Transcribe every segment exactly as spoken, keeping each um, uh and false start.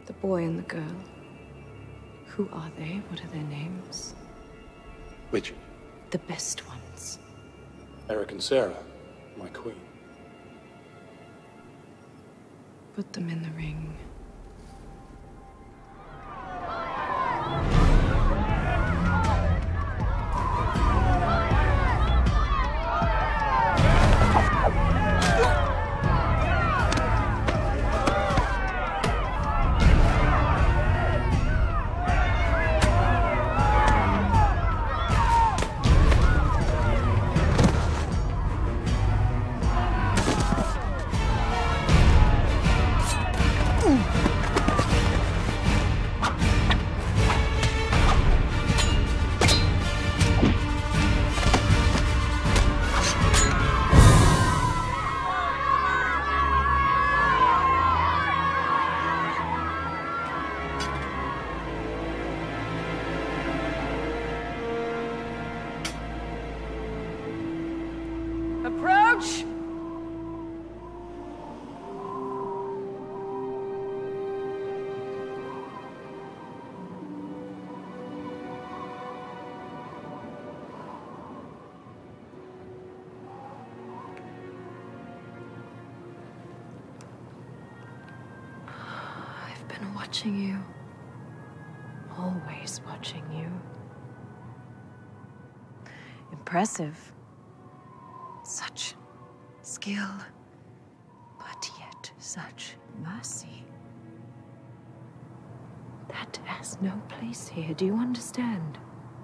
The boy and the girl. Who are they? What are their names? Which? The best ones. Eric and Sara, my queen. Put them in the ring. Approach! I've been watching you. Always watching you. Impressive. Such skill, but yet such mercy. That has no place here, do you understand?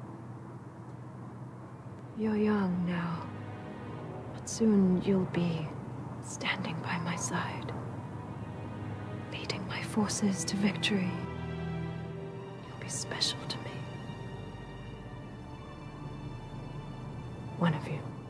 You're young now, but soon you'll be standing by my side, leading my forces to victory. You'll be special to me. One of you.